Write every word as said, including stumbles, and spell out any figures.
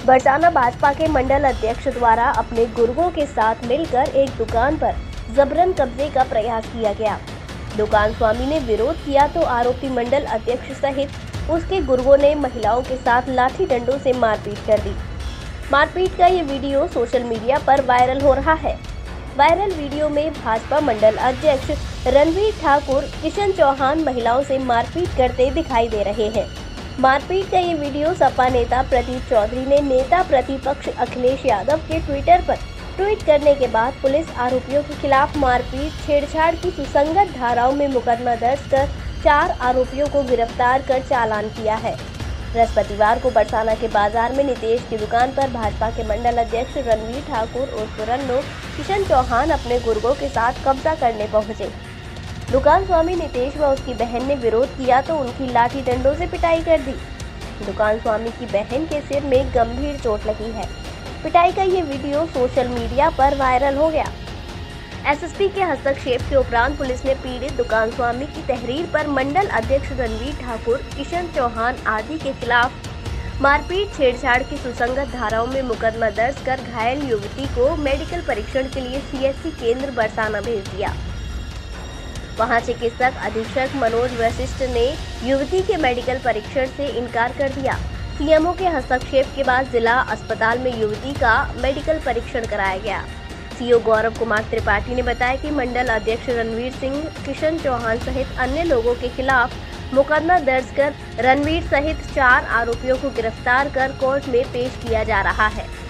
बरसाना भाजपा के मंडल अध्यक्ष द्वारा अपने गुर्गों के साथ मिलकर एक दुकान पर जबरन कब्जे का प्रयास किया गया। दुकान स्वामी ने विरोध किया तो आरोपी मंडल अध्यक्ष सहित उसके गुर्गों ने महिलाओं के साथ लाठी डंडों से मारपीट कर दी। मारपीट का ये वीडियो सोशल मीडिया पर वायरल हो रहा है। वायरल वीडियो में भाजपा मंडल अध्यक्ष रणवीर ठाकुर किशन चौहान महिलाओं से मारपीट करते दिखाई दे रहे हैं। मारपीट का ये वीडियो सपा नेता प्रदीप चौधरी ने नेता प्रतिपक्ष अखिलेश यादव के ट्विटर पर ट्वीट करने के बाद पुलिस आरोपियों के खिलाफ मारपीट छेड़छाड़ की सुसंगत धाराओं में मुकदमा दर्ज कर चार आरोपियों को गिरफ्तार कर चालान किया है। बृहस्पतिवार को बरसाना के बाजार में नितेश की दुकान पर भाजपा के मंडल अध्यक्ष रणवीर ठाकुर उर्फ रन्नो किशन चौहान अपने गुर्गों के साथ कब्जा करने पहुंचे। दुकान स्वामी नितेश व उसकी बहन ने विरोध किया तो उनकी लाठी डंडों से पिटाई कर दी। दुकान स्वामी की बहन के सिर में गंभीर चोट लगी है। पिटाई का ये वीडियो सोशल मीडिया पर वायरल हो गया। एसएसपी के हस्तक्षेप के उपरांत पुलिस ने पीड़ित दुकान स्वामी की तहरीर पर मंडल अध्यक्ष रणवीर ठाकुर, किशन चौहान आदि के खिलाफ मारपीट छेड़छाड़ की सुसंगत धाराओं में मुकदमा दर्ज कर घायल युवती को मेडिकल परीक्षण के लिए सीएचसी केंद्र बरसाना भेज दिया। वहां चिकित्सक अधीक्षक मनोज वशिष्ठ ने युवती के मेडिकल परीक्षण से इनकार कर दिया। सीएमओ के हस्तक्षेप के बाद जिला अस्पताल में युवती का मेडिकल परीक्षण कराया गया। सीओ गौरव कुमार त्रिपाठी ने बताया कि मंडल अध्यक्ष रणवीर सिंह, किशन चौहान सहित अन्य लोगों के खिलाफ मुकदमा दर्ज कर रणवीर सहित चार आरोपियों को गिरफ्तार कर कोर्ट में पेश किया जा रहा है।